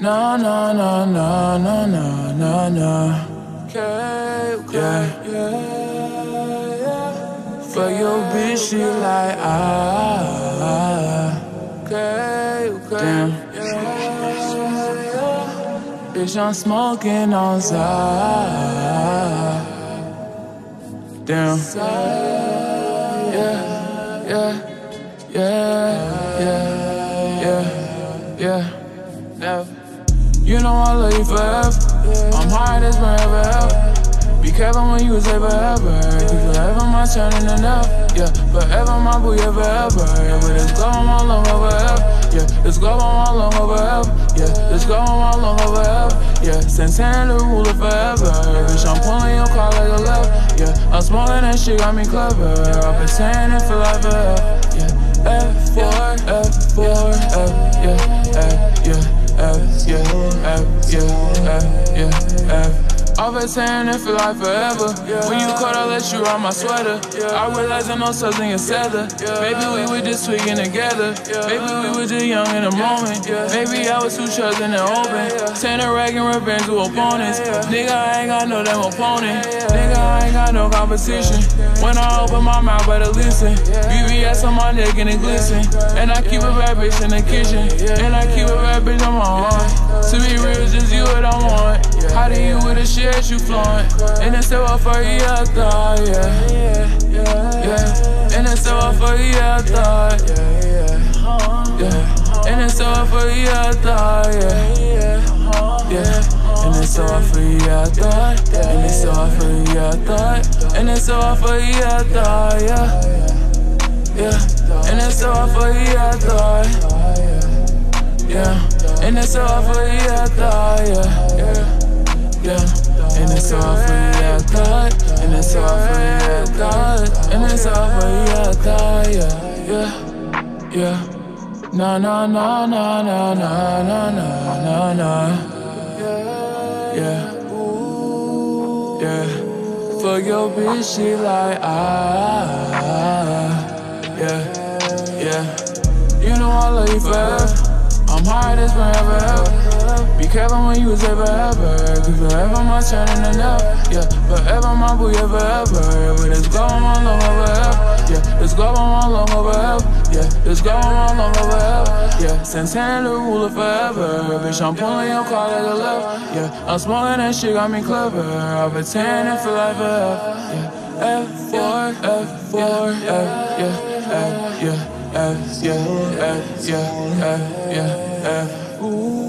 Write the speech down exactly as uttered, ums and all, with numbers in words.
No, no, no, no, no, no, no, no. Okay, okay, yeah, yeah, yeah. For your bitch, she like, ah, okay, okay. Damn. Yeah, yeah. Bitch, I'm smoking on side. Damn. Yeah, yeah, yeah, yeah, yeah, yeah. Never. You know I love you forever. I'm hard as forever ever. Be careful when you say forever. Cause forever my turn into never. Yeah, forever my boo, yeah, forever. Yeah, but it's going on long over ever. Yeah, it's going on long over ever. Yeah, it's going on long over ever. Yeah, Santana the ruler forever. Bitch, I'm pulling your car like a lever. Yeah, I'm smoking that shit, got me clever. I pretend it feel like forever. Yeah, F four, F four, F, yeah, F, yeah. F, yeah, F, yeah, F, yeah, F. Always saying it feel like forever. When you cold, I let you on my sweater. I realize I know something you said that. Maybe we were just tweaking together. Maybe we were just young in the moment. Maybe I was too chosen and open. Send a rag and revenge to opponents. Nigga, I ain't got no damn opponent. Nigga, I ain't got no competition. When I open my mouth, better listen. B B S on my neck and it glisten. And I keep a bad bitch in the kitchen. And I keep a bad bitch on my arm. To be real, just you what I want. How do you with the shit you flaunt? And it's so for you, I thought, yeah. Yeah. And it's so for you, I thought, yeah. And it's so for you, I thought, yeah. Yeah. And it's so for you, I thought. And it's so for you, I thought. And it's so for you, I thought, yeah. Yeah. And it's so for you, I thought. Yeah. And it's all for you, I thought, yeah, yeah, yeah. And it's all for you, I thought. And it's all for you, I thought. And it's all for you, I thought, yeah, yeah, yeah. No, no, no, no, no, no, no, no, no, no. Yeah, yeah. For your bitch, she like, ah, yeah, yeah. You know I love you forever. I'm hard as forever ever. Be careful when you say forever. Cause forever my turn into never. Yeah, forever my boo, yeah, forever. But it's going on long over ever. Yeah, it's going on long over ever. Yeah, it's going on long over ever. Yeah, Santana the ruler forever. Bitch, I'm pulling your car like a lever. Yeah, I'm smoking that shit, got me clever. I pretend it feel like forever. Yeah, F four, F four, F, yeah, F, yeah. F, yeah, F, yeah, F, yeah, F. Ooh.